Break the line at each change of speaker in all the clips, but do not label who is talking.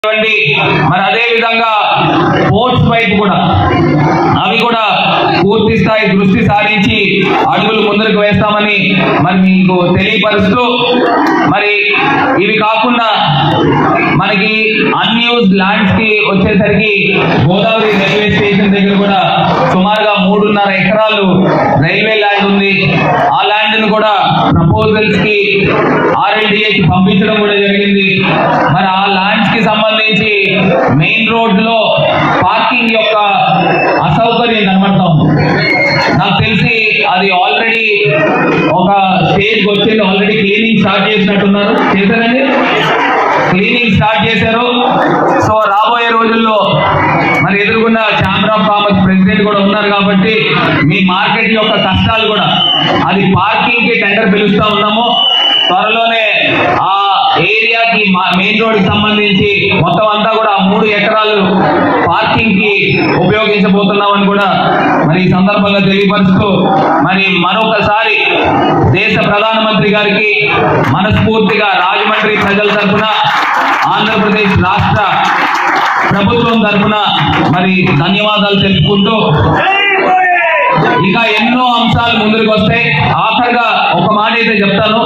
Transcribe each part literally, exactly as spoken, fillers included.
మరి అదే విధంగా పోర్ట్స్ వైపు కూడా అవి కూడా పూర్తి స్థాయి దృష్టి సారించి అడుగులు ముందుకు వేస్తామని మరి మీకు తెలియపరుస్తూ, మరి ఇవి కాకుండా మనకి అన్యూజ్డ్ ల్యాండ్స్ కి వచ్చేసరికి గోదావరి రైల్వే స్టేషన్ దగ్గర కూడా సుమారుగా మూడున్నర ఎకరాలు రైల్వే ల్యాండ్ ఉంది. ఆ ల్యాండ్ ను కూడా ప్రపోజల్స్ కి ఆర్ఎల్డిఏకి పంపించడం కూడా జరిగింది. మరి ఆ ల్యాండ్స్ కి సంబంధించి మెయిన్ రోడ్ లో పార్కింగ్ యొక్క అసౌకర్యం కనబడతా ఉంది. నాకు తెలిసి అది ఆల్రెడీ ఒక స్టేజ్ వచ్చింది, ఆల్రెడీ క్లీనింగ్ స్టార్ట్ చేసినట్టున్నారు. చేశారండి, క్లీనింగ్ స్టార్ట్ చేశారు. సో రాబోయే రోజుల్లో మరి ఎదుర్కొన్న ఛాంబర్ ఆఫ్ కామర్స్ ప్రెసిడెంట్ కూడా ఉన్నారు కాబట్టి మీ మార్కెట్ యొక్క కష్టాలు కూడా, అది పార్కింగ్ కి టెండర్ పిలుస్తా ఉన్నాము. త్వరలోనే ఆ ఏరియాకి మెయిన్ రోడ్ కి సంబంధించి మొత్తం అంతా కూడా మూడు ఎకరాలు పార్కింగ్ కి ఉపయోగించబోతున్నామని కూడా మరి ఈ సందర్భంగా తెలియపరుస్తూ, మరి మరొకసారి దేశ ప్రధానమంత్రి గారికి మనస్ఫూర్తిగా రాజమండ్రి ప్రజల తరఫున, ఆంధ్రప్రదేశ్ రాష్ట్ర ప్రభుత్వం తరఫున మరి ధన్యవాదాలు తెలుపుకుంటూ, ఇంకా ఎన్నో అంశాలు ముందుకు వస్తాయి. ఆఖరిగా ఒక మాట అయితే చెప్తాను,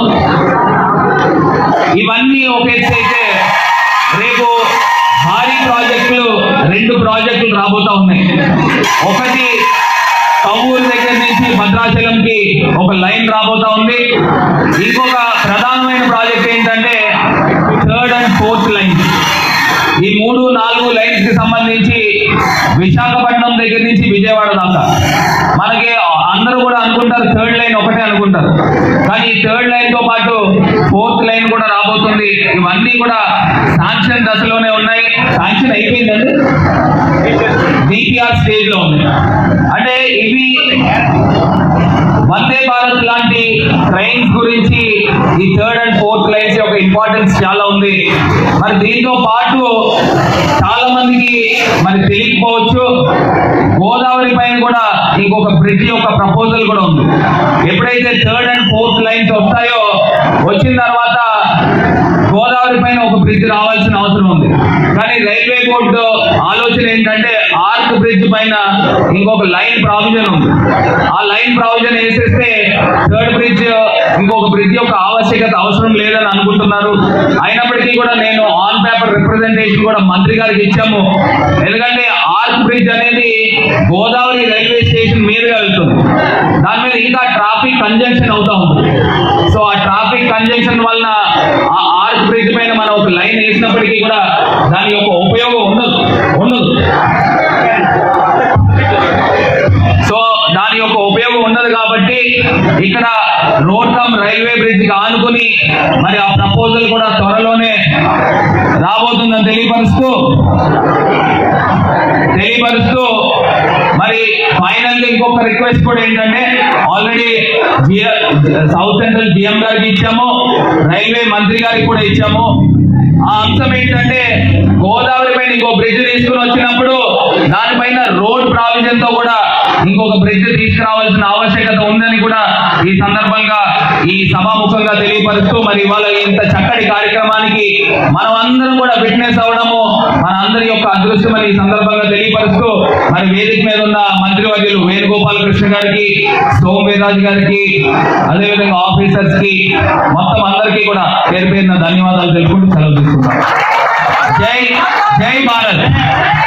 ఇవన్నీ ఒకేసైతే రేపు భారీ ప్రాజెక్టులు రెండు ప్రాజెక్టులు రాబోతా ఉన్నాయి. ఒకటి కవ్వూరు దగ్గర నుంచి భద్రాచలంకి ఒక లైన్ రాబోతా ఉంది. ఇంకొక ప్రధానమైన ప్రాజెక్ట్ ఏంటంటే థర్డ్ అండ్ ఫోర్త్ లైన్. ఈ మూడు నాలుగు లైన్స్ కి సంబంధించి విశాఖపట్నం దగ్గర నుంచి విజయవాడ దాకా మనకి అందరూ కూడా అనుకుంటారు థర్డ్ లైన్ ఒకటే అనుకుంటారు, కానీ థర్డ్ లైన్ తో పాటు ఫోర్త్ లైన్ కూడా రాబోతుంది. ఇవన్నీ కూడా శాంక్షన్ దశలోనే ఉన్నాయి. శాంక్షన్ అయిపోయిందండి, డిపిఆర్ స్టేజ్ లో ఉంది. అంటే ఇవి వందే భారత్ లాంటి ట్రైన్స్ గురించి ఈ థర్డ్ అండ్ ఫోర్త్ లైన్స్ యొక్క ఇంపార్టెన్స్ చాలా ఉంది. మరి దీంతో పాటు చాలా మందికి మరి తెలియకపోవచ్చు, గోదావరి పైన కూడా ఇంకొక బ్రిడ్జ్ యొక్క ప్రపోజల్ కూడా ఉంది. ఎప్పుడైతే థర్డ్ అండ్ ఫోర్త్ లైన్స్ వస్తాయో, వచ్చిన తర్వాత గోదావరి పైన ఒక బ్రిడ్జ్ రావాల్సిన అవసరం ఉంది. కానీ రైల్వే బోర్డు ఆలోచన ఏంటంటే ఆర్క్ బ్రిడ్జ్ పైన ఇంకొక లైన్ ప్రావిజన్ ఉంది. ఆ లైన్ ప్రావిజన్ వేసేస్తే థర్డ్ బ్రిడ్జ్ ఇంకొక బ్రిడ్జ్ యొక్క ఆవశ్యకత అవసరం లేదని అనుకుంటున్నారు. అయినప్పటికీ కూడా నేను ఆన్ పేపర్ రిప్రజెంటేషన్ కూడా మంత్రి గారికి ఇచ్చాము. ఎందుకంటే ఆర్క్ బ్రిడ్జ్ అనేది గోదావరి రైల్వే స్టేషన్ మీదుగా వెళ్తుంది. దాని మీద ఇంకా ట్రాఫిక్ కంజంక్షన్ అవుతా ఉంటుంది. సో ఆ ట్రాఫిక్ కంజంక్షన్ వలన ఆ ఆర్క్ బ్రిడ్జ్ పైన మనం ఒక లైన్ వేసినప్పటికీ కూడా దాని యొక్క ఉపయోగం ఉండదు ఉండదు సో దాని యొక్క ఉపయోగం ఉండదు కాబట్టి ఇక్కడ రోడ్ కమ్ రైల్వే బ్రిడ్జ్ కి ఆనుకుని మరి ఆ ప్రపోజల్ కూడా త్వరలోనే రాబోతుందని తెలియపరుస్తూ తెలియపరుస్తూ మరి ఫైనల్ గా ఇంకొక రిక్వెస్ట్ కూడా ఏంటంటే, ఆల్రెడీ సౌత్ సెంట్రల్ జిఎం గారికి ఇచ్చాము, రైల్వే మంత్రి గారికి కూడా ఇచ్చాము. ఆ అంశం ఏంటంటే గోదావరి పైన ఇంకో బ్రిడ్జ్ తీసుకుని వచ్చినప్పుడు దానిపైన రోడ్ ప్రావిజన్ తో కూడా ఇంకొక బ్రిడ్జ్ తీసుకురావాల్సిన ఆవశ్యకత ఉందని కూడా ఈ సందర్భంగా ఈ సభాముఖంగా తెలియపరుస్తూ, మరి ఇవాళ ఇంత చక్కటి కార్యక్రమానికి మనం అందరం కూడా విట్నెస్ అవడము మన అందరి యొక్క అదృష్టం అని ఈ సందర్భంగా తెలియపరుస్తూ, మరి వేదిక మీద ఉన్న మంత్రివర్యులు వేణుగోపాల కృష్ణ గారికి, సోమ్ వీర్రాజు గారికి, అదేవిధంగా ఆఫీసర్స్ కి మొత్తం అందరికీ కూడా పేరు పేరున ధన్యవాదాలు తెలుపుకుంటూ సెలవు తీసుకుంటాం. జై జై భారత్.